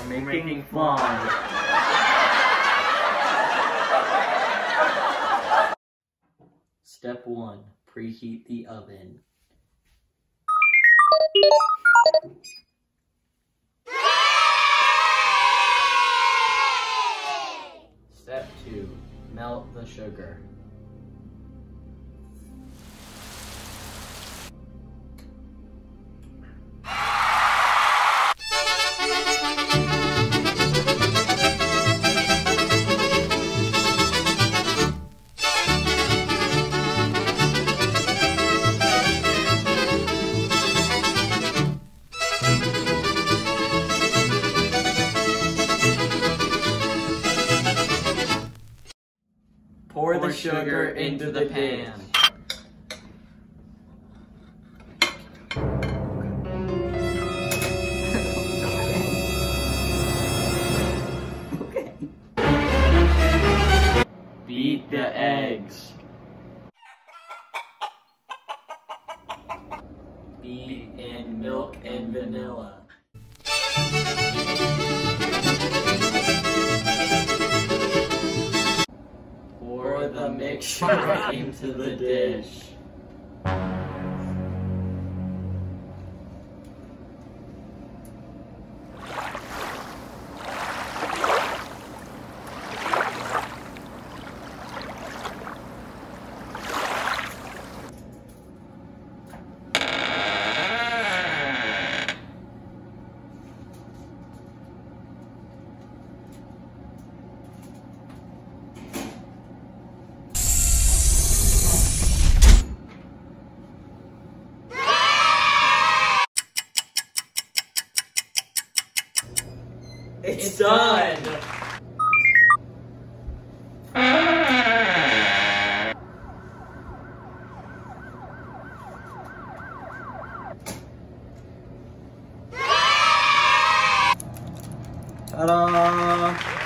for making flan. Step 1. Preheat the oven. Step 2. Melt the sugar. Pour the sugar into the pan. Beat the eggs. Beat in milk and vanilla. Pour the mixture into the dish. It's done! Ta-da!